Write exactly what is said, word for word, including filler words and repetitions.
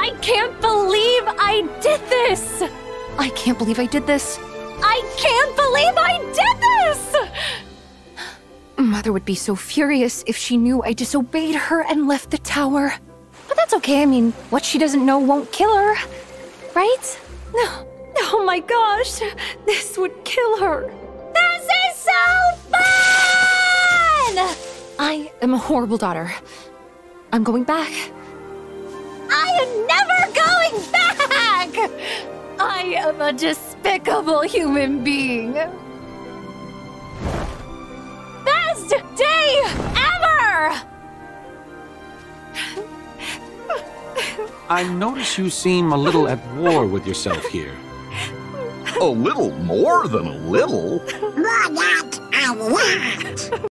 I can't believe I did this! I can't believe I did this. I can't believe I did this! Mother would be so furious if she knew I disobeyed her and left the tower. But that's okay, I mean, what she doesn't know won't kill her. Right? No. Oh my gosh, this would kill her. This is so fun! I am a horrible daughter. I'm going back. I am never going back! I am a despicable human being. Best day ever! I notice you seem a little at war with yourself here. A little more than a little. More not a lot.